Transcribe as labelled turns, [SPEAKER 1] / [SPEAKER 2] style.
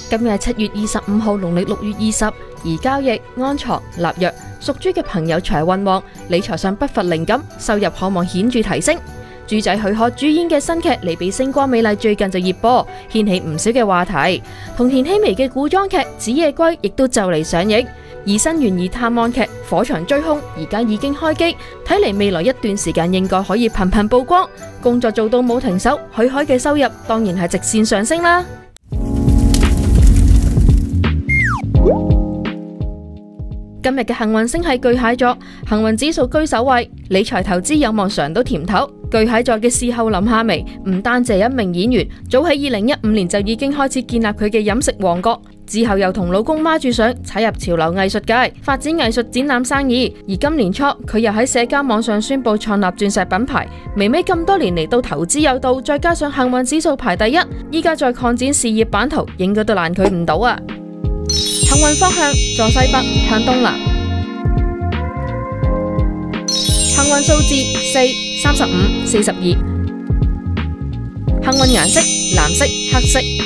[SPEAKER 1] 今日係7月25號，農曆6月20，而交易、安藏、納約屬豬嘅朋友財運旺，理財上不乏靈感，收入可望顯著提升。豬仔許可主演嘅新劇《你比星光美麗》最近就熱播，掀起唔少嘅話題。同田曦薇嘅古裝劇《子夜歸》亦都就嚟上映，而新懸疑探案劇《火場追兇》而家已經開機，睇嚟未來一段時間應該可以頻頻曝光。工作做到冇停手，許可嘅收入當然係直線上升啦。今日嘅幸運星係巨蟹座，幸運指數居首位，理財投資有望嘗到甜頭。巨蟹座嘅視后林夏薇唔單止係一名演員，早喺2015年就已經開始建立佢嘅飲食王國，之後又同老公孖住上踩入潮流藝術界，發展藝術展覽生意。而今年初佢又喺社交網上宣布創立鑽石品牌。微微咁多年嚟到投資有道，再加上幸運指數排第一，依家再擴展事業版圖，應該都難佢唔到啊！幸運方向坐西北向東南，幸運數字4、35、42，幸運顏色藍色、黑色。